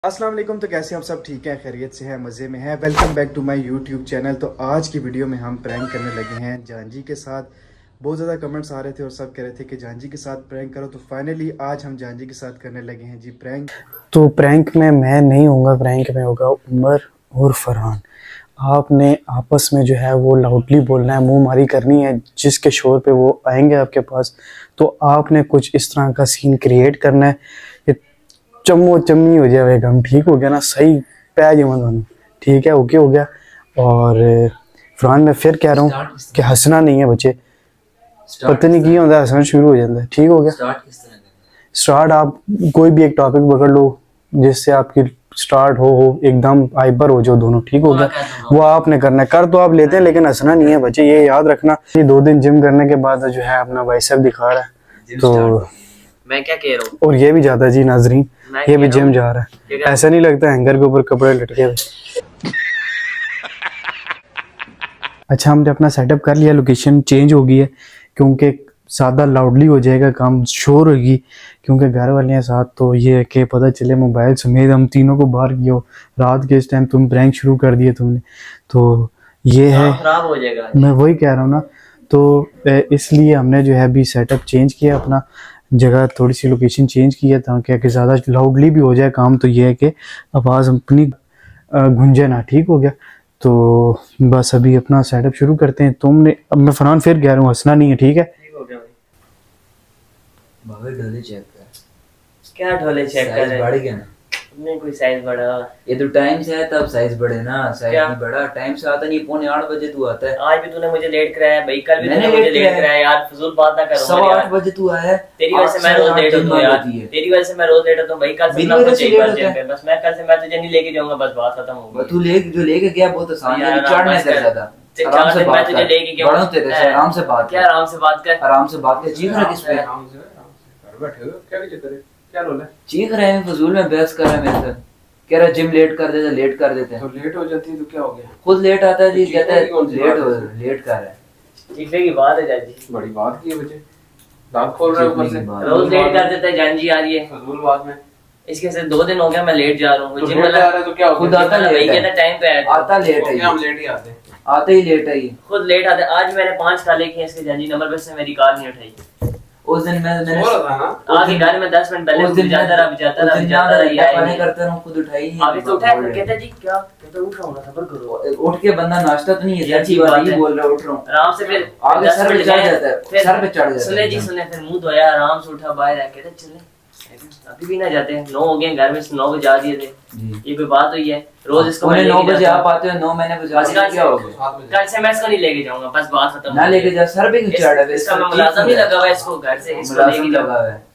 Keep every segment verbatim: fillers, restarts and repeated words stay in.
अस्सलाम वालेकुम। तो कैसे आप सब ठीक हैं, खैरियत से हैं, मज़े में हैं। Welcome back to my YouTube channel. तो आज की वीडियो में हम प्रैंक करने लगे हैं जानजी के साथ। बहुत ज़्यादा कमेंट्स आ रहे थे और सब कह रहे थे कि जानजी के साथ प्रैंक करो, तो फाइनली आज हम जानजी के साथ करने लगे हैं जी प्रैंक। तो प्रैंक में मैं नहीं होऊंगा, प्रैंक में होगा उमर और फरहान। आपने आपस में जो है वो लाउडली बोलना है, मुंह मारी करनी है। जिसके शोर पे वो आएंगे आपके पास तो आपने कुछ इस तरह का सीन क्रिएट करना है कि चम्मो चम्मी हो जाएगा। हम ठीक हो गया ना, सही पै जाऊँ दोनों, ठीक है, ओके हो गया। और फरहान मैं फिर कह रहा हूँ कि हंसना नहीं है बच्चे, पता नहीं क्या होता है, हंसना शुरू हो जाता है। ठीक हो गया। स्टार्ट आप कोई भी एक टॉपिक पकड़ लो जिससे आपकी स्टार्ट हो हो एकदम हाइपर हो जाओ दोनों। ठीक हो गया, वो आपने करना है। कर तो आप लेते हैं लेकिन हंसना नहीं है बच्चे, ये याद रखना। ये दो दिन जिम करने के बाद जो है अपना बाइसेप दिखा रहा है, तो मैं क्या कह रहा हूँ। और ये भी जाता है जी नाजरीन, ये भी जिम जा रहा है। ऐसा नहीं लगता हैंगर के ऊपर कपड़े लटके हुए। अच्छा, हमने अपना सेटअप कर लिया, लोकेशन चेंज हो गई है क्योंकि ज़्यादा लाउडली हो जाएगा काम, शोर होगी क्योंकि घर वाले हैं साथ। तो ये है कि पता चले मोबाइल समेत हम तीनों को बाहर किया हो रात के इस टाइम, तुम प्रैंक शुरू कर दिए तुमने, तो ये है खराब हो जाएगा। मैं वही कह रहा हूँ ना, तो इसलिए हमने जो है अभी सेटअप चेंज किया, अपना जगह थोड़ी सी लोकेशन चेंज की है ताकि ज़्यादा लाउडली भी हो जाए काम। तो ये है कि आवाज़ अपनी गूंजे ना। ठीक हो गया, तो बस अभी अपना सेटअप शुरू करते हैं। तुमने अब मैं फरहान फिर कह रहा हूँ हंसना नहीं है, ठीक है। ढोले चेक कर। क्या ढोले चेक कर रहे हैं? बढ़ गया ना, नहीं कोई साइज बढ़ा। ये तो टाइम से है तब साइज बढ़े ना, साइज नहीं बढ़ा। टाइम से आता नहीं, पौने आठ बजे तू आता है। आज भी तूने मुझे लेट कराया भाई, कल भी तूने मुझे लेट कराया यार। फजूल बात ना करो। सवा आठ बजे तू आया, तेरी वजह से मैं रोज लेट होता हूं यार। तेरी वजह से मैं रोज लेट होता हूं भाई। कल से मैं तुझे एक बार जिम पे, बस मैं कल से मैं तुझे नहीं लेके जाऊंगा, बस बात खत्म हो गई। तू ले जो लेके गया बहुत आसान है, चढ़ने से ज्यादा आराम से बात। मैं तुझे लेके गया बड़ा तेरे से आराम से बात। क्या आराम से बात कर, आराम से बात कर। चीख रहा किस पे? आराम से बैठे हो, क्या चक्कर है, क्या रोल है? चीख रहे हैं, फजूल में बहस कर रहा है मेरे से। कह रहा जिम लेट कर देते, लेट कर देते हैं। तो लेट हो जाती है तो क्या हो गया? खुद लेट आता है जी, कहता है लेट हो लेट कर रहा है। चीखने की बात है जान जी, बड़ी बात की है बच्चे। दांत खोल रहा है ऊपर से, रोज लेट कर देता है जान जी यार। ये फजूल बात में इसके से दो दिन हो गया मैं लेट जा रहा हूँ जिम वाला। तो क्या खुद आता लेट है, टाइम पे आता लेट है। हम लेट ही आते आते ही लेट है, ये खुद लेट आते। आज मैंने पांच कॉल किए इसके जान जी, नंबर पे से मेरी कॉल नहीं उठाई। उस दिन मैं मैंने आगे घर में दस मिनट पहले उस दिन जाता रहा जाता रहा जाता रहा यार मैंने करता रहूं, खुद उठाई नहीं। अभी तो उठाया, कहता जी क्या कहता उठ रहा हूं ना, सब्र करो। उठ के बंदा नाश्ता तो नहीं है, अच्छी बात है, बोल रहा उठ रहा हूं आराम से। फिर आगे सर पे चढ़ जाता है, सर पे चढ़ जाता है। सुने जी सुने, फिर मुंह धोया, आराम से उठा, बाहर आया, कहता चलने अभी भी ना जाते हैं। नौ हो गए घर में, नौ बजे आ दिए थे। ये कोई बात हुई है? रोज इसको मैं नौ बजे आप आते हो, नौ महीने बजे क्या हो गया? कल से मैं इसको नहीं लेके जाऊंगा, बस बात खत्म। ना लेके जा, सर पे क्यों चढ़ रहा है? इसका मुलाजिम ही लगा हुआ है इसको, घर से इसको लेके लगा हुआ है।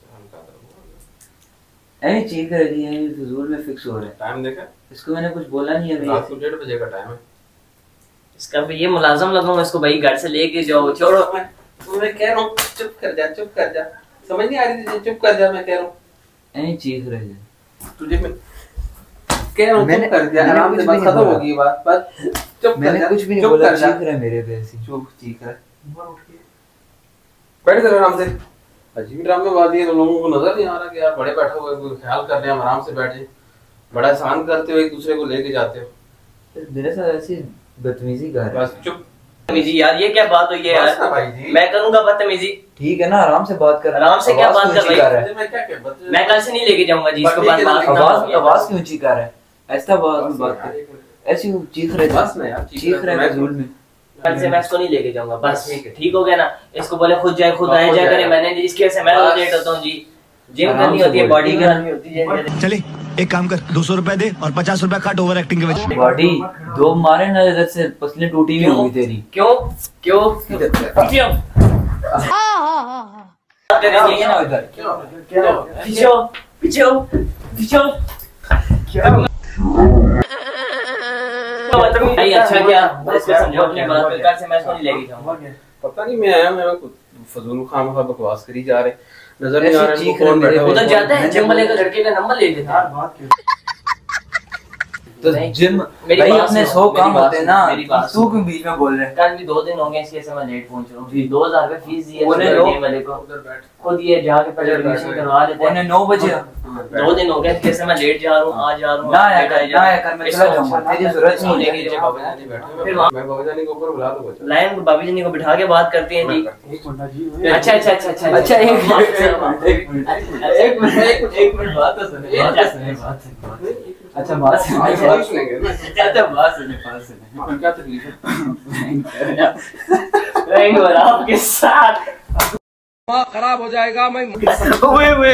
ऐनी चीज कर रही है, फजूल में फिक्स हो रहा है। टाइम देखा इसको, मैंने कुछ बोला नहीं अभी। रात को डेढ़ बजे का टाइम है इसका। भी ये मुलाजिम लगाऊंगा इसको भाई, घर से लेके जाओ। छोड़ो, मैं कह रहा हूं चुप कर जा, चुप कर जा। समझ नहीं आ रही थी, चुप कर जा, मैं कह रहा हूं। ऐनी चीज रही है तुझे, मैं कह रहा हूं चुप कर जा, आराम से बात खत्म होगी बात। बस चुप कर जा, मैंने कुछ भी नहीं बोला। चीख रहा है मेरे पे ऐसे, चुप चीख रहा है। ऊपर उठ के बैठ जा आराम से। अजीब ड्रामे वादी है, तो लोगों को नजर नहीं आ रहा कि यार बड़े बैठे हुए कोई ख्याल कर रहे हैं, आराम से बैठ जाए। बड़ा आसान करते हो, एक दूसरे को लेके जाते हो। मेरे साथ ऐसी बदतमीजी कर रहा है। बस चुप बदतमीजी यार, ये क्या बात हुई है यार? भाई जी मैं करूंगा बदतमीजी? ठीक है ना, आराम से बात कर। आराम से क्या बात कर भाई? मैं क्या क्या मैं कल से नहीं लेके जाऊंगा जी इसको। बात आवाज आवाज क्यों चीख रहा है? ऐसा बात बात कर, ऐसी चीख रहे बस ना यार, चीख रहे हैं फजूल में। कल से मैं इसको नहीं लेके जाऊंगा, बस ठीक हो गया ना। इसको बोले खुद जाए, खुद आए जाए करे। मैंने इसकी वजह से मैं रोज लेट होता हूं जी। जिम करनी होती है, बॉडी बनानी होती है। चले एक काम कर, दो सौ रुपए दे और पचास रुपए काट ओवर एक्टिंग के वजह। बॉडी दो मारे ना इधर से, पसली टूटी हुई होगी तेरी। क्यों क्यों क्यों ये ना इधर क्यों पीछे पीछे पीछे क्या? नहीं अच्छा क्या, इसको समझो अपनी बात पे। कल से मैं इसको नहीं लेके जाऊंगा। पता नहीं मैं आया, मैं फजूल खामखा बकवास करी जा रहे, नजर नहीं आ रहा है। उधर जाता है जिम वाले का लड़के का नंबर ले लेता है। बात क्यों तो जिम भाई अपने सौ काम होते हैं ना, तू क्यों बीच में बोल रहे हैं? कल भी दो दिन हो गए इसके से मैं लेट पहुंच रहा हूँ। दो हजार रुपए फीस दी है वाले को, खुद ये जाके पहले एडमिशन करवा लेते हैं। नौ बजे दो दिन हो गए इसके से मैं लेट जा रहा हूँ, आज जा रहा हूँ। ना यार ना यार मैं चला जाऊंगा, तेरी जरूरत नहीं है कि बाबा जानी बैठे। फिर मैं बाबा जानी को ऊपर बुला दूंगा, लाइन बाबी जानी को बिठा के बात करते हैं जी। अच्छा अच्छा अच्छा अच्छा अच्छा एक मिनट एक मिनट एक मिनट बात तो सुनिए, बात सुनिए बात सुनिए। अच्छा बात सुनिए, बात सुनेंगे ना। अच्छा बात सुनिए, बात सुनिए। क्या तकलीफ है? रहेंगे और आपके साथ खराब हो जाएगा। मैं ओए ओए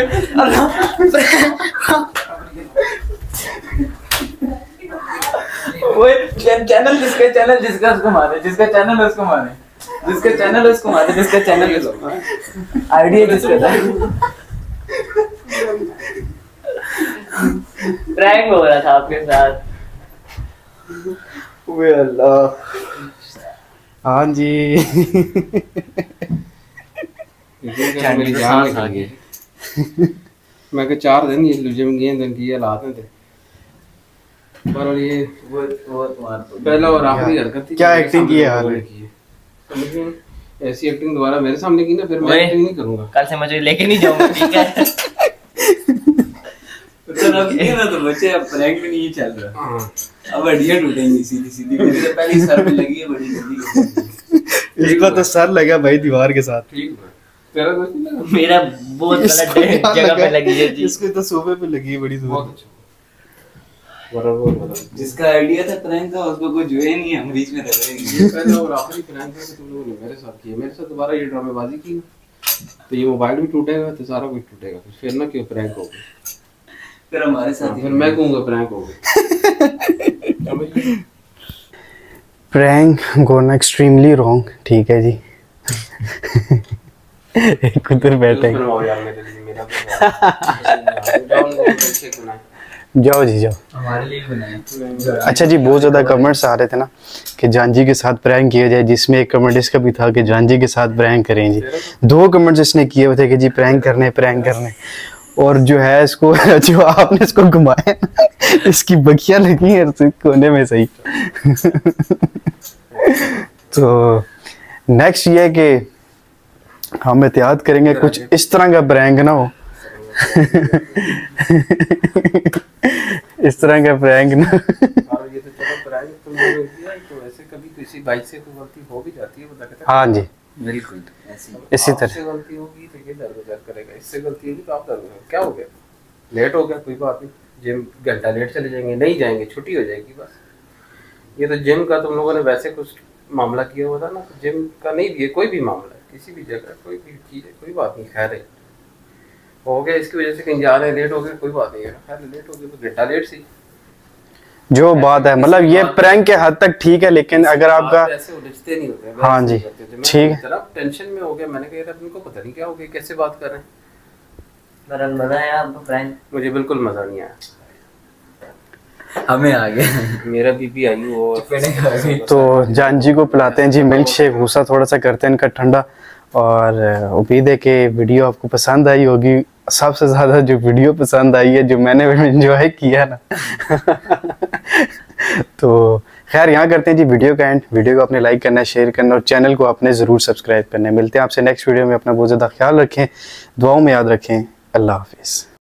ओए चैनल जिसका चैनल जिसका उसको मारे, जिसका चैनल है उसको मारे, जिसका चैनल है उसको मारे, जिसका चैनल है उसको मारे। आइडिया किसका था? प्रैंक हो रहा था आपके साथ। वे अल्लाह। हाँ जी मेरी जान खा गई। मैं के चार दिन ये लुजे में गए दिन की हालात में थे, पर ये वो वो पहला और आखिरी हरकत थी। क्या एक्टिंग की है यार, लेकिन ऐसी एक्टिंग दोबारा मेरे सामने की ना, फिर मैं एक्टिंग नहीं करूंगा। कल से मुझे लेके नहीं जाऊंगा, ठीक है? तो अब ये ना तो बच्चे अब प्रैंक में नहीं चल रहा। हां अब हड्डियां टूटेंगी सीधी सीधी। मेरी तो पहली सर पे लगी है बड़ी जल्दी। इसको तो सर लगा भाई दीवार के साथ। ठीक है, तेरा कुछ नहीं लगा? मेरा बहुत गलत जगह पे लगी है जी। इसको तो सूबे पे लगी है बड़ी दूर। बहुत अच्छा बराबर बराबर। जिसका आइडिया था प्रैंक का उसको कुछ हुए नहीं, हम बीच में रह गए। ये पहले और आखिरी प्रैंक था तुम लोगों ने मेरे साथ किया। मेरे साथ दोबारा ये ड्रामेबाजी की तो ये मोबाइल भी टूटेगा तो सारा कुछ टूटेगा। फिर ना क्यों प्रैंक हो गया, फिर हमारे साथ फिर मैं कहूंगा प्रैंक हो गया। प्रैंक गोना एक्सट्रीमली रॉन्ग, ठीक है जी। एक उधर बैठे जाओ जी जाओ, हमारे लिए बनाए। अच्छा जी, बहुत ज़्यादा कमेंट्स आ रहे थे ना कि जानजी के साथ प्रैंक किया जाए, जिसमें एक कमेंट इसका भी था कि जानजी के साथ प्रैंक करें जी। दो कमेंट्स इसने किए हुए थे कि जी प्रैंक करने प्रैंक करने, और जो है इसको जो आपने इसको घुमाया इसकी बखियां लगी है कोने में सही। तो नेक्स्ट ये है कि हम एहतियात करेंगे कुछ इस तरह का प्रैंक ना हो। इस तरह का प्रैंक ना। और ये तो चलो प्रैंक तुम लोगों ने किया, तो ऐसे कभी किसी भाई से कोई गलती हो भी जाती है, बता के। हाँ जी बिल्कुल ऐसी इसी तरह से गलती होगी तो ये दर्द दर्द करेगा, इससे गलती होगी तो आप दर्द करेगा। क्या हो गया, लेट हो गया कोई बात नहीं, जिम घंटा लेट चले जाएंगे, नहीं जाएंगे छुट्टी हो जाएगी बस। ये तो जिम का तुम लोगों ने वैसे कुछ मामला किया हुआ था ना, जिम का नहीं भी है, कोई भी मामला है किसी भी जगह कोई भी चीज़ है, कोई बात नहीं, खैर है हो गया। इसकी वजह से कहीं जा रहे हैं लेट हो गए, कोई बात नहीं है, खैर लेट हो गए तो घंटा लेट सी जो बात है, मतलब ये प्रैंक के हद तक ठीक है, लेकिन अगर आपका ऐसे उलझते नहीं होते। हाँ जी ठीक है। जरा टेंशन में हो गया, मैंने कहा यार इनको पता नहीं क्या हो गया, कैसे बात कर रहे हैं। मजा आया आपको प्रैंक? मुझे बिल्कुल मजा नहीं आया, हमें आ गया मेरा बीपी आई हो। तो जानजी को पिलाते हैं जी मिल्क शेक, गुस्सा थोड़ा सा करते हैं इनका ठंडा, और उम्मीद है कि वीडियो आपको पसंद आई होगी। सबसे ज़्यादा जो वीडियो पसंद आई है, जो मैंने एंजॉय किया ना तो खैर यहाँ करते हैं जी वीडियो का एंड। वीडियो को आपने लाइक करना है, शेयर करना, और चैनल को आपने ज़रूर सब्सक्राइब करना है। मिलते हैं आपसे नेक्स्ट वीडियो में, अपना बहुत ज़्यादा ख्याल रखें, दुआओं में याद रखें। अल्लाह हाफिज़।